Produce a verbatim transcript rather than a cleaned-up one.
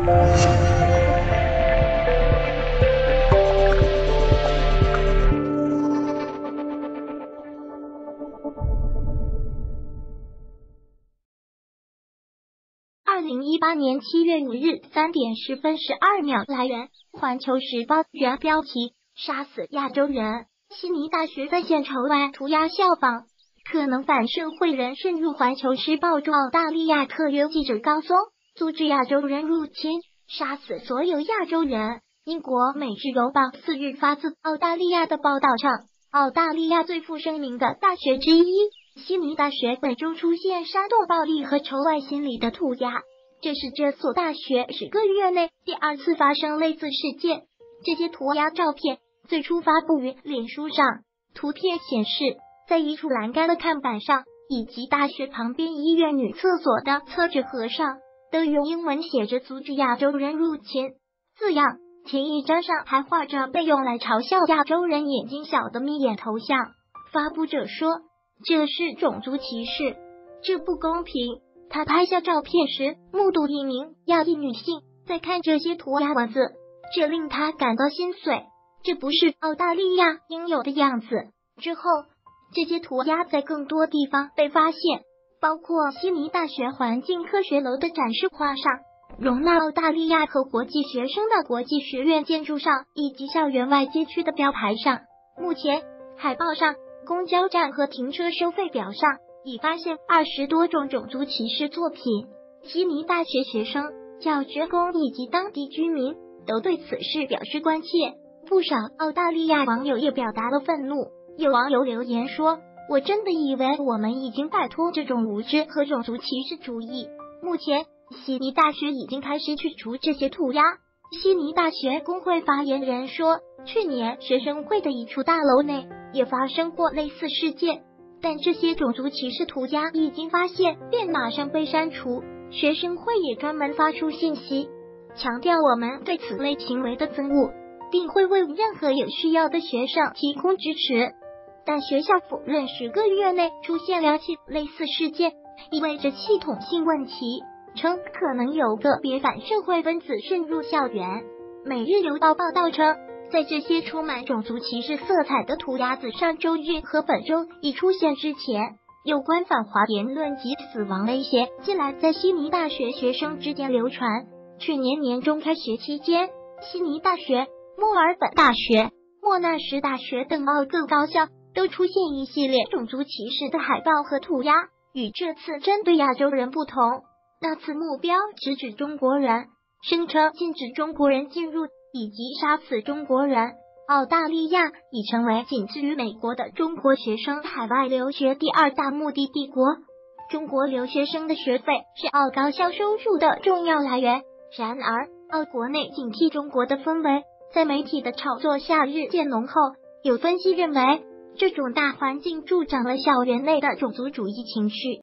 二零一八年七月五日三点十分十二秒，来源环球时报原标题：杀死亚洲人，悉尼大学发现仇外涂鸦效仿，可能反社会人渗入。环球时报驻澳大利亚特约记者高松阻止亚洲人入侵，杀死所有亚洲人。英国《每日邮报》四日发自澳大利亚的报道称，澳大利亚最负盛名的大学之一悉尼大学本周出现煽动暴力和仇外心理的涂鸦，这是这所大学十个月内第二次发生类似事件。这些涂鸦照片最初发布于脸书上，图片显示，在一处栏杆的看板上以及大学旁边医院女厕所的厕纸盒上，都用英文写着阻止亚洲人入侵字样。前一张上还画着被用来嘲笑亚洲人眼睛小的眯眼头像。发布者说，这是种族歧视，这不公平。他拍下照片时，目睹一名亚裔女性在看这些涂鸦文字，这令他感到心碎。这不是澳大利亚应有的样子。之后，这些涂鸦在更多地方被发现，包括悉尼大学环境科学楼的展示画上，容纳澳大利亚和国际学生的国际学院建筑上，以及校园外街区的标牌上。目前，海报上、公交站和停车收费表上已发现二十多种种族歧视作品。悉尼大学学生、教职工以及当地居民都对此事表示关切。不少澳大利亚网友也表达了愤怒。有网友留言说，我真的以为我们已经摆脱这种无知和种族歧视主义。目前，悉尼大学已经开始去除这些涂鸦。悉尼大学工会发言人说，去年学生会的一处大楼内也发生过类似事件，但这些种族歧视涂鸦一经发现便马上被删除。学生会也专门发出信息，强调我们对此类行为的憎恶，并会为任何有需要的学生提供支持。但学校否认十个月内出现两起类似事件意味着系统性问题，称可能有个别反社会分子渗入校园。每日邮报报道称，在这些充满种族歧视色彩的涂鸦自上周日和本周一出现之前，有关反华言论及死亡威胁近来在悉尼大学学生之间流传。去年年中开学期间，悉尼大学、墨尔本大学、莫纳什大学等澳各高校都出现一系列种族歧视的海报和涂鸦。与这次针对亚洲人不同，那次目标直指中国人，声称禁止中国人进入以及杀死中国人。澳大利亚已成为仅次于美国的中国学生海外留学第二大目的地国。中国留学生的学费是澳高校收入的重要来源。然而，澳国内警惕中国的氛围在媒体的炒作下日渐浓厚。有分析认为，这种大环境助长了校园内的种族主义情绪。